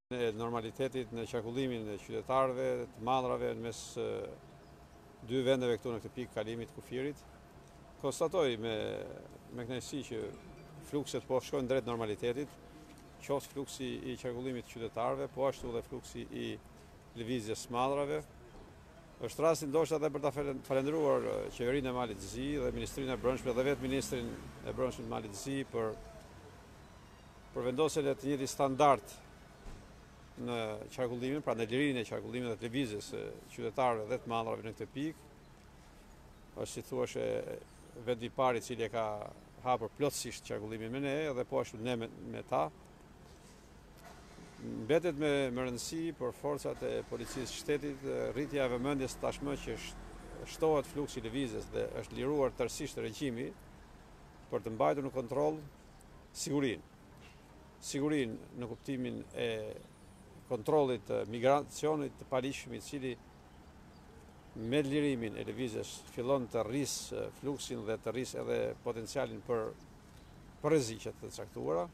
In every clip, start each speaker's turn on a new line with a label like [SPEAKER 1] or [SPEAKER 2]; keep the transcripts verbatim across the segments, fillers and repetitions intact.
[SPEAKER 1] e normalitetit në qarkullimin e qytetarëve të madrave në mes dy vendeve këtu në këtë pikë kalimit kufirit. Konstatoj me, me kënaqësi që flukset po shkojnë drejt normalitetit, qoftë fluksi i qarkullimit të qytetarëve, po ashtu dhe fluksi i lëvizjes madrave. Është rasti ndoshta edhe për ta falendëruar qeverinë e Malit të Zi dhe Ministrinë e Brendshme dhe vetë Ministrin e Brendshme të Malit të Zi për, për vendosjen e të njëjtit standard në qarkullimin, pra në lirinë e qarkullimit dhe të lëvizjes së qytetarëve dhe të madrave në këtë pikë. Është si thuash vendi i parë i cili e ka hapur plotësisht qarkullimin me ne dhe po ashtu ne me, me ta. Mbetet me, me rëndësi për forcat e policisë shtetit rritja e vëmendjes tashmë që shtohet fluksi i lëvizjes dhe është liruar tërësisht regjimi për të mbajtur në kontroll sigurinë. Sigurinë në kuptimin e kontrollit të migracionit të paligjshëm i cili me lirimin e lëvizjes fillon të rrisë fluksin dhe të rrisë edhe potencialin për, për rreziqe të caktuara.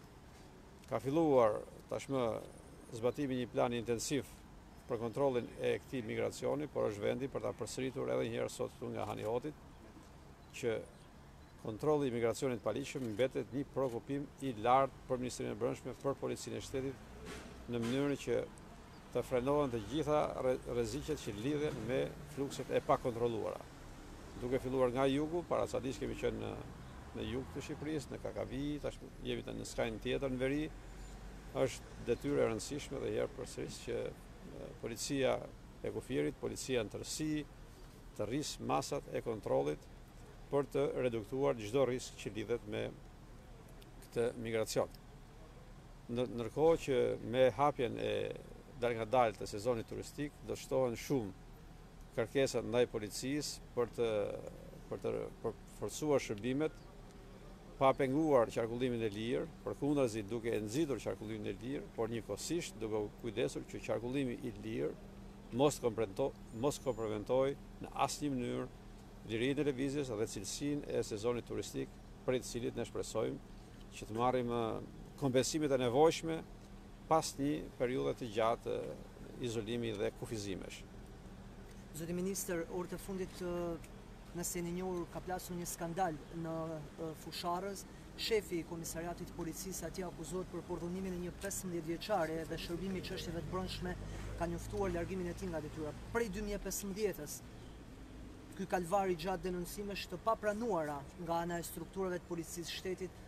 [SPEAKER 1] Ka filluar tashmë zbatimi një plan intensiv për kontrollin e këtij migracioni, por është vendi për ta përsëritur edhe një herë sot këtu nga Hanihotit që kontrolli i migracionit paligjshëm mbetet një shqetësim i lartë për Ministrinë e Brendshme, për Policinë e Shtetit, në mënyrë që të frenohen të gjitha rreziqet që lidhen me flukset e pakontrolluara. Duke filluar nga jugu, para ca ditë kemi qenë në, në jug të Shqipërisë, në Kakavi, tash jemi në skajin tjetër në veri. Është detyrë e rëndësishme dhe herë përsëris që policia e kufirit, policia në tërësi, të rrisë masat e kontrollit për të reduktuar çdo risk që lidhet me këtë migracion. Ndërkohë që me hapjen e dal nga dalë të sezonit turistik do shtohen shumë kërkesa ndaj policisë për të për të për forcuar shërbimet, pa penguar qarkullimin e lirë, përkundazi duke e nxitur qarkullimin e lirë, por njëkohësisht duke u kujdesur që qarkullimi i lirë mos mos komprometoj në asnjë mënyrë lirinë e lëvizjes dhe cilësinë e sezonit turistik, për të cilit ne shpresojmë që të marrim kompensimet e nevojshme pas një periudhe të gjatë izolimi dhe kufizimesh.
[SPEAKER 2] Zoti Ministër, orë të fundit, nëse jeni njohur, ka plasur një skandal në Fusharës. Shefi i Komisariatit të Policisë atje akuzohet për pordhunimin e një pesëmbëdhjetë vjeçare dhe shërbimi i çështjeve të brendshme ka njoftuar largimin e tij nga detyra. Prej dy mijë e pesëmbëdhjetës, ky kalvar i gjatë denoncimesh të papranuara nga ana e strukturave të policisë shtetit.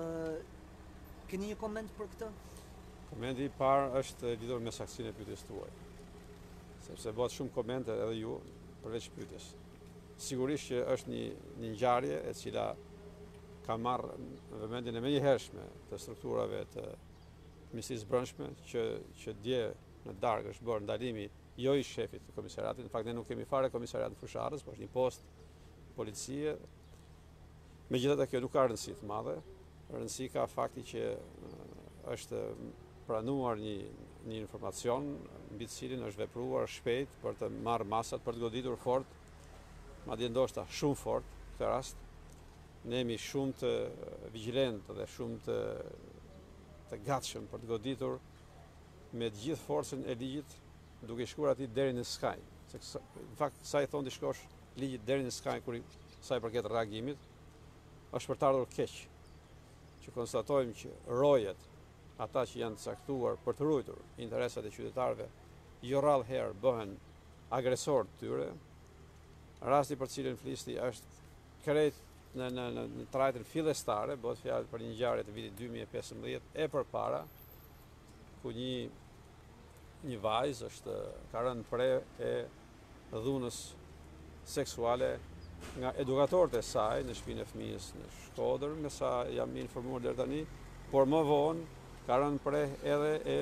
[SPEAKER 2] Keni një koment për këtë?
[SPEAKER 1] Komenti i parë është lidhur me saksinë e pyetjes tuaj. Sepse bëhet shumë komente edhe ju përveç pyetjes. Sigurisht që është një, një ngjarje e cila ka marrë vëmendjen e menjëhershme të strukturave të Ministrisë Brendshme që që dje në darkë është bërë ndalimi jo i shefit të komisariatit. Në fakt ne nuk kemi fare komisariat në Fusharës, por është një post policie. Megjithatë kjo nuk ka rëndësi të madhe. Rëndësi ka fakti që është pranuar një, një informacion mbi të cilin është vepruar shpejt për të marrë masat, për të goditur fort, madje ndoshta shumë fort këtë rast. Ne jemi shumë të vigjilentë dhe shumë të, të gatshëm për të goditur me të gjithë forcën e ligjit, duke shkuar aty deri në skaj. Se në fakt sa i thon ti shkosh ligjit deri në skaj kur sa i përket reagimit, është për të ardhur keq. Që konstatojmë që rojet, ata që janë caktuar për të ruajtur interesat e qytetarëve, jo rrallë herë bëhen agresor të tyre. Rasti për cilin flisti është krejt në, në, në, në trajtën fillestare, bëhet fjalë për një ngjarje të vitit dy mijë e pesëmbëdhjetë e përpara, ku një, një vajzë është ka rënë pre e dhunës seksuale nga edukatorët e saj në shtëpinë e fëmijës në Shkodër, me sa jam informuar deri tani, por më vonë ka rënë pre edhe e,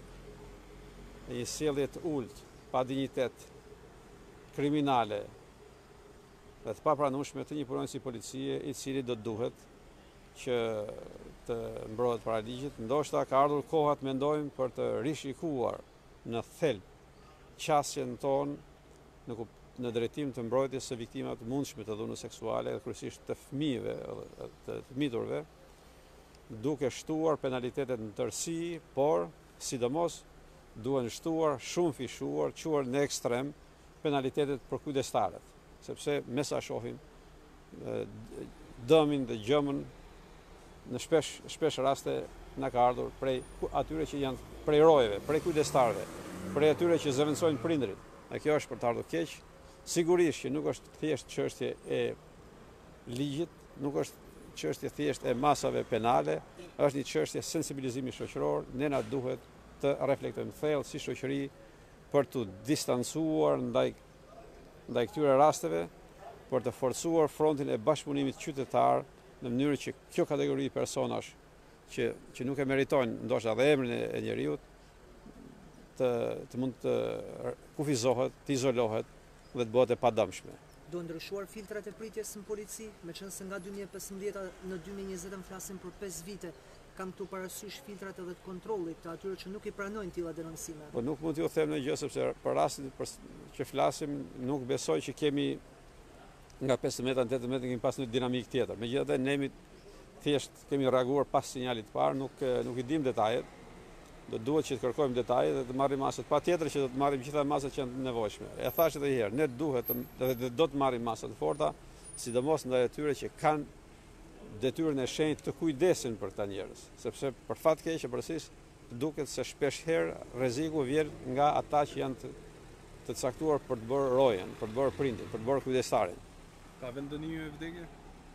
[SPEAKER 1] e një sjellje të ulët, pa dinjitet, kriminale dhe të papranueshme të një punonjësi policie i cili do të duhet që të mbrohet para ligjit. Ndoshta ka ardhur koha të mendojmë për të rishikuar në thelb qasjen tonë në kuptimin në drejtim të mbrojtjes së viktimave të mundshme të dhunës seksuale, kryesisht të fëmijëve, të fëmiturve, duke shtuar penalitetet në tërësi, por sidomos duhen shtuar, shumë fishuar, quar në ekstrem penalitetet për kujdestarët, sepse me sa shohim dëmin dhe gjëmën në shpesh, shpesh raste na ka ardhur prej atyre që janë prej rojeve, prej kujdestarëve, prej atyre që zëvendësojnë prindrit. E kjo është për të ardhur keq. Sigurisht që nuk është thjesht çështje e ligjit, nuk është çështje thjesht e masave penale, është një çështje sensibilizimi shoqëror. Ne na duhet të reflektojmë thellë si shoqëri për të distancuar ndaj ndaj këtyre rasteve, për të forcuar frontin e bashkëpunimit qytetar në mënyrë që kjo kategori personash që, që nuk e meritojnë ndoshta edhe emrin e njeriut të, të mund të kufizohet, të izolohet dhe të bëhet e padamshme.
[SPEAKER 2] Do ndryshuar filtrat e pritjes në polici, meqense nga dy mijë e pesëmbëdhjetë në dy mijë e njëzet flasim për pesë vite, kam këtu parasysh filtrat edhe të kontrollit të atyre që nuk i pranojnë tilla denoncime.
[SPEAKER 1] Po nuk mund t'ju them në gjë, sepse për rastin për që flasim nuk besoj që kemi nga pesëmbëdhjetë në tetëmbëdhjetë kemi pas një dinamik tjetër. Megjithatë ne jemi thjesht kemi reaguar pas sinjalit parë, nuk nuk i dim detajet. Do duhet që të kërkojmë detaje dhe të marrim masat. Patjetër që do të marrim gjitha masat që janë nevojshme. E thash edhe një herë, ne duhet dhe do të marrim masa të forta, sidomos ndaj atyre që kanë detyrën e shenjtë të kujdesin për këta njerëz, sepse për fat keq që përgjithsisht duket se shpesh herë rreziku vjen nga ata që janë të, të caktuar për të bërë rojen, për të bërë prindin, për të bërë kujdestarin.
[SPEAKER 3] Ka vend dënimi e vdekje?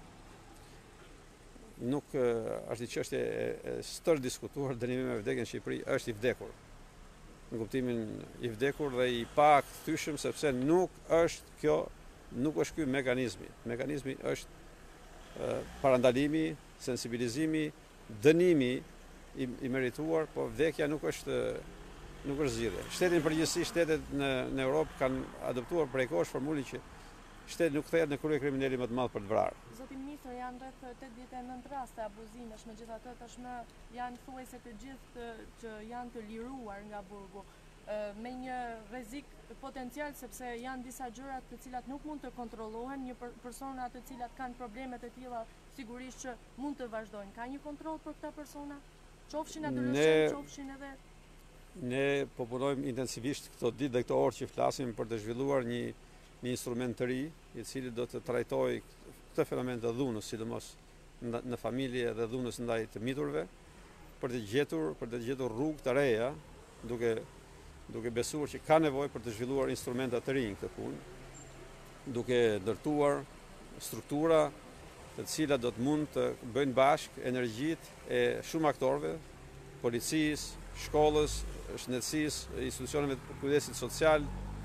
[SPEAKER 1] Nuk është një çështje e stër diskutuar. Dënimi me vdekjen në Shqipëri është i vdekur. Në kuptimin i vdekur dhe i pa kthyeshëm, sepse nuk është kjo, nuk është ky mekanizmi. Mekanizmi është parandalimi, sensibilizimi, dënimi i, i merituar, po vdekja nuk është nuk është zgjidhje. Shtetin përgjithësi, shtetet në, në Europë kanë adoptuar prej kohësh formulën që shteti nuk kthehet në krye kriminali më të madh për të vrarë.
[SPEAKER 4] Zoti ministër, janë rreth tetëdhjetë e nëntë raste abuzimesh, megjithatë tashmë janë thuajse të gjithë që janë të liruar nga burgu, me një rrezik potencial sepse janë disa gjëra të cilat nuk mund të kontrollohen, një persona të cilat kanë probleme të tilla sigurisht që mund të vazhdojnë. Ka një kontroll për këta persona? Qofshin adoleshentë, qofshin edhe
[SPEAKER 1] Ne po punojmë intensivisht këto ditë dhe këto orë që flasim për të zhvilluar një një instrument të ri, i cili do të trajtojë këtë fenomen të dhunës, sidomos në familje dhe dhunës ndaj të miturve, për të gjetur, për të gjetur rrugë të reja, duke duke besuar që ka nevojë për të zhvilluar instrumenta të rinj këtë punë, duke ndërtuar struktura të cilat do të mund të bëjnë bashkë energjitë e shumë aktorëve, policisë, shkollës, shëndetësisë, institucioneve të kujdesit social,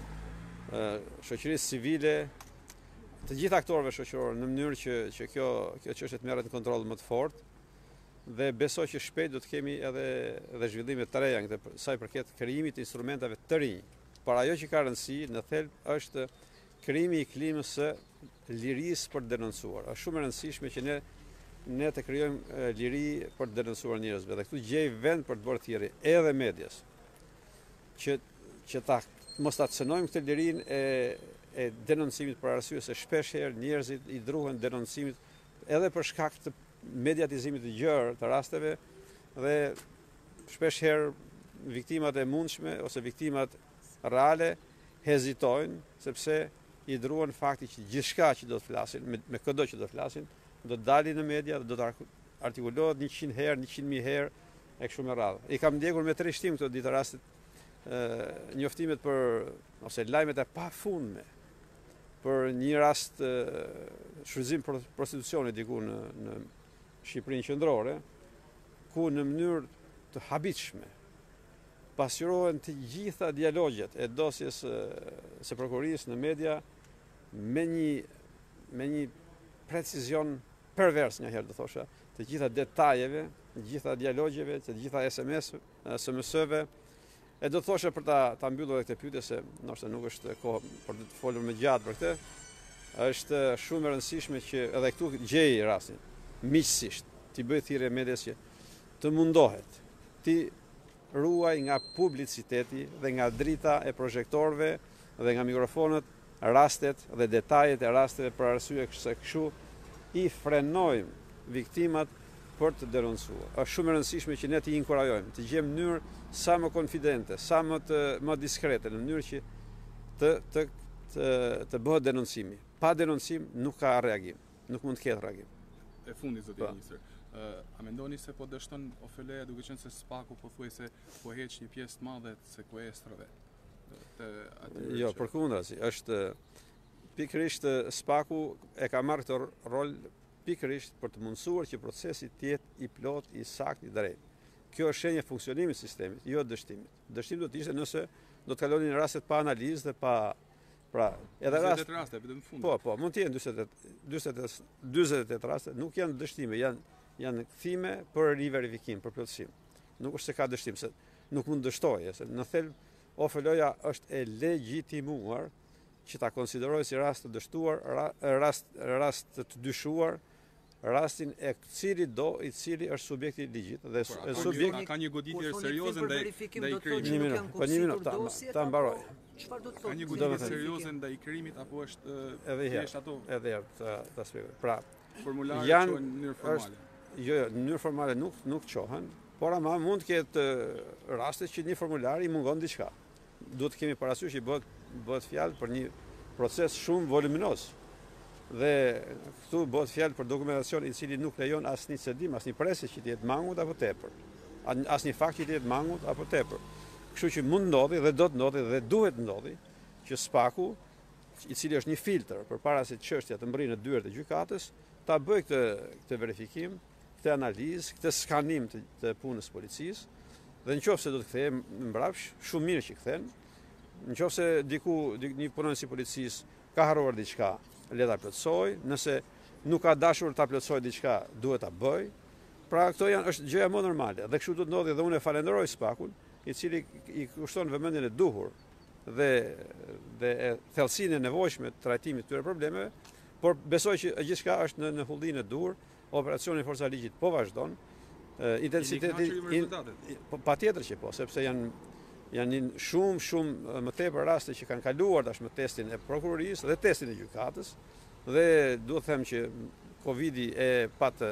[SPEAKER 1] shoqërisë civile, të gjithë aktorëve shoqëror në mënyrë që që kjo kjo çështje të merret në kontroll më të fortë, dhe besoj që shpejt do të kemi edhe edhe zhvillime të reja në këtë sa i përket krijimit të instrumentave të rinj. Por ajo që ka rëndësi në thelb është krijimi i klimës së lirisë për të denoncuar. Është shumë e rëndësishme që ne ne të krijojmë liri për të denoncuar njerëzve. Dhe këtu gjej vend për të bërë thirrje edhe medias që që ta mos ta cënojmë këtë lirinë e e denoncimit, për arsye se shpesh herë njerëzit i druhen denoncimit edhe për shkak të mediatizimit të gjerë të rasteve, dhe shpesh herë viktimat e mundshme ose viktimat reale hezitojnë sepse i druhen fakti që gjithçka që do të flasin, me, me çdo që do të flasin, do të dalin në media dhe do të artikulohet njëqind herë, njëqind mijë herë e kështu me radhë. I kam ndjekur me trishtim këto ditë rastet njoftimet për ose lajmet e pafundme për një rast shfrytëzim prostitucioni diku në në Shqipërinë qendrore, ku në mënyrë të habitshme pasqyrohen të gjitha dialogjet e dosjes së prokurisë në media me një me një precizion pervers, një herë do thosha, të gjitha detajeve, të gjitha dialogjeve, të gjitha S M S, S M S-ve. E do të thosha për ta ta mbyllur edhe këtë pyetje, se ndoshta nuk është kohë për të folur më gjatë për këtë. Është shumë e rëndësishme që edhe këtu gjej rastin miqësisht ti bëj thirrje medias që të mundohet ti ruaj nga publiciteti dhe nga drita e projektorëve dhe nga mikrofonët rastet dhe detajet e rasteve, për arsye se kështu i frenojmë viktimat për të denoncuar. Është shumë e rëndësishme që ne të inkurajojmë, të gjejmë mënyrë sa më konfidente, sa më të më diskrete, në mënyrë që të të të, të bëhet denoncimi. Pa denoncim nuk ka reagim, nuk mund të ketë reagim.
[SPEAKER 3] E fundit, zoti ministër. Uh, a mendoni se po dështon O F L-ja duke qenë se SPAK-u pothuajse po heq një pjesë të madhe të sekuestrave? Të atyre
[SPEAKER 1] Jo,
[SPEAKER 3] që...
[SPEAKER 1] përkundrazi, është pikërisht SPAK-u e ka marrë këtë rol pikërisht për të mundësuar që procesi të jetë i plot, i saktë, i drejtë. Kjo është shenjë e funksionimit të sistemit, jo dështimit. Dështimi do të ishte nëse do të kalonin rastet pa analizë dhe pa pra edhe rast
[SPEAKER 3] raste vetëm në fund.
[SPEAKER 1] Po, po, mund të jenë dyzet e tetë raste, nuk janë dështime, janë janë kthime për riverifikim, për plotësim. Nuk është se ka dështim, se nuk mund dështojë, se në thelb O F L-ja është e legjitimuar që ta konsiderojë si rast të dështuar, rast rast të dyshuar, rastin e cili do, i cili është subjekti i ligjit dhe
[SPEAKER 3] Por,
[SPEAKER 1] subjekti
[SPEAKER 3] ka një goditje serioze ndaj ndaj krimit.
[SPEAKER 1] Një minutë, po një minutë, ta, ta mbaroj.
[SPEAKER 2] Çfarë do të
[SPEAKER 3] Ka
[SPEAKER 2] thotë?
[SPEAKER 3] një goditje serioze ndaj krimit apo është
[SPEAKER 1] edhe
[SPEAKER 3] thjesht ato
[SPEAKER 1] Edhe herë ta, ta shpjegoj. Pra,
[SPEAKER 3] formulare
[SPEAKER 1] janë-
[SPEAKER 3] që në mënyrë formale?
[SPEAKER 1] jo, jo, në mënyrë formale nuk nuk çohen, por ama mund të ketë uh, raste që një formular i mungon diçka. Duhet të kemi parasysh që bëhet bëhet fjalë për një proces shumë voluminoz. Dhe këtu bëhet fjalë për dokumentacion i cili nuk lejon asnjë cedim, asnjë presje që të jetë mangut apo tepër. Asnjë fakt që të jetë mangut apo tepër. Kështu që mund ndodhi dhe do të ndodhi dhe duhet ndodhi që SPAK-u, i cili është një filtr përpara se çështja të mbërrijë në dyert e gjykatës, ta bëjë këtë këtë verifikim, këtë analizë, këtë skanim të, të punës policisë, dhe nëse do të kthehen mbrapsh, shumë mirë që kthen. Nëse diku di- një punonjës i policisë ka harruar diçka, le ta plotësoj, nëse nuk ka dashur ta plotësoj diçka, duhet ta bëj. Pra këto janë është gjëja më normale. Dhe kështu do të ndodhi dhe unë e falenderoj SPAK-un, i cili i kushton vëmendjen e duhur dhe dhe e thellësinë e nevojshme të trajtimit të këtyre problemeve, por besoj që gjithçka është në, në hullinë e duhur, operacioni Forca e Ligjit po vazhdon. Intensiteti po, patjetër që po, sepse janë janë një shumë shumë më tepër raste që kanë kaluar tashmë testin e prokurorisë dhe testin e gjykatës, dhe duhet të them që Covidi e patë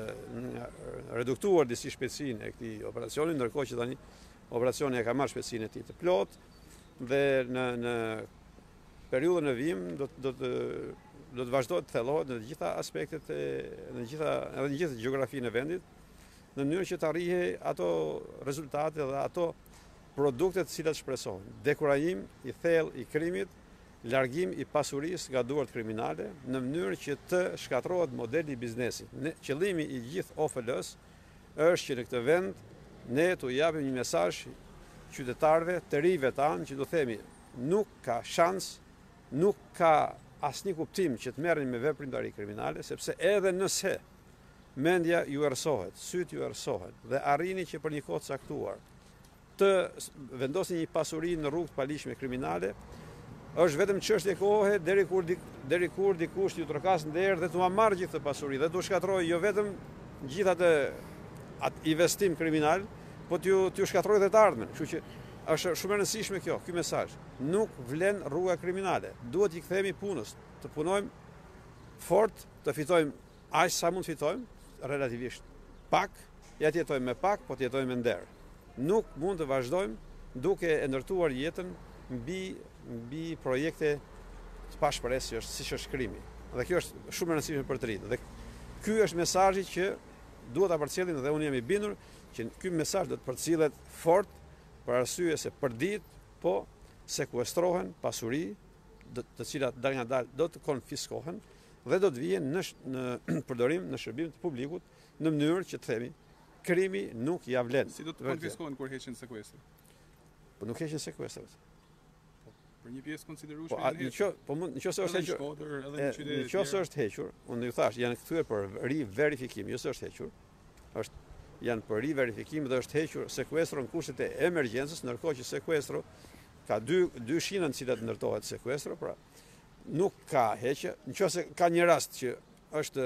[SPEAKER 1] reduktuar disi shpejtësinë e këtij operacioni, ndërkohë që tani operacioni e ka marrë shpejtësinë e tij të plot, dhe në në periudhën e vijim do të do të do të vazhdojë të thellohet në të gjitha aspektet e në gjitha edhe në gjithë gjeografinë e vendit, në mënyrë që të arrijë ato rezultate dhe ato produktet të cilat shpresohen. Dekurajim i thellë i krimit, largim i pasurisë nga duart kriminale, në mënyrë që të shkatërrohet modeli i biznesit. Ne, qëllimi i gjithë O F L-s është që në këtë vend ne t'u japim një mesazh qytetarëve të rive tanë që do themi nuk ka shans, nuk ka asnjë kuptim që të merreni me veprimtari kriminale, sepse edhe nëse mendja ju erësohet, syt ju erësohet dhe arrini që për një kohë të caktuar të vendosni një pasuri në rrugë të paligjshme kriminale, është vetëm çështje kohe deri kur di, deri kur dikush ju trokas nder dhe t'u marrë gjithë këtë pasuri dhe t'u shkatërrojë jo vetëm gjithë atë atë investim kriminal, po t'ju t'ju shkatërrojë edhe të ardhmen. Kështu që është shumë e rëndësishme kjo, ky mesazh. Nuk vlen rruga kriminale. Duhet i kthehemi punës, të punojmë fort, të fitojmë aq sa mund fitojmë, relativisht pak, ja të jetojmë me pak, po të jetojmë me nder. Nuk mund të vazhdojmë duke e ndërtuar jetën mbi mbi projekte të pashpresshme, siç është krimi. Dhe kjo është shumë e rëndësishme për të rinjtë. Dhe ky është mesazhi që duhet ta përcjellim dhe unë jam i bindur që ky mesazh do të përcjellet fort për arsye se për ditë po sekuestrohen pasuri të cilat dal nga dal do të konfiskohen dhe do të vijen në, në përdorim në shërbim të publikut në mënyrë që të themi krimi nuk ja vlen.
[SPEAKER 3] Si do të konfiskohen kur heqin sekuestrin?
[SPEAKER 1] Po nuk heqin sekuestrat.
[SPEAKER 3] Për një pjesë konsiderueshme.
[SPEAKER 1] Po në qo, po mund nëse është hequr. Nëse është hequr, unë ju thash, janë kthyer për riverifikim, jo se është hequr. Është janë për riverifikim dhe është hequr sekuestro në kushtet e emergjencës, ndërkohë që sekuestro ka dy dy shina në cilat ndërtohet sekuestro, pra nuk ka heqje. Nëse ka një rast që është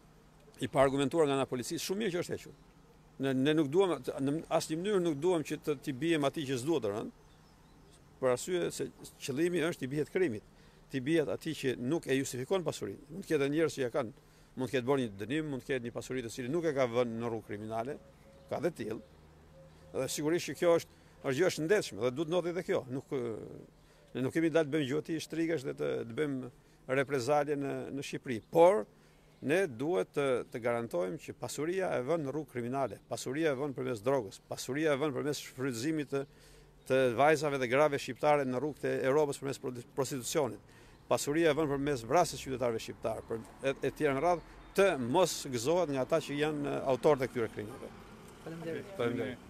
[SPEAKER 1] i pa argumentuar nga ana policisë, shumë mirë që është hequr. Ne, ne nuk duam në asnjë mënyrë nuk duam që të t'i bijem atij që s'duhet të rënë. Për arsye se qëllimi është i bihet krimit, ti bihet atij që nuk e justifikon pasurinë. Mund të ketë njerëz që ja kanë mund të ketë bërë një dënim, mund të ketë një pasuri të cilë nuk e ka vënë në rrugë kriminale, ka dhe tillë. Dhe sigurisht që kjo është është gjë e shëndetshme dhe duhet ndodhi edhe kjo. Nuk ne nuk kemi dalë të bëjmë gjoti shtrikësh dhe të, të bëjmë reprezalje në, në Shqipëri, por ne duhet të, të garantojmë që pasuria e vënë në rrugë kriminale, pasuria e vënë përmes drogës, pasuria e vënë përmes shfrytëzimit të, të vajzave dhe grave shqiptare në rrugët e Europës përmes prostitucionit, pasuria e vënë përmes vrasjes qytetarëve shqiptarë, për e, e tjera në radhë, të mos gëzohet nga ata që janë autorët e këtyre krimeve.
[SPEAKER 2] Faleminderit.
[SPEAKER 1] Faleminderit.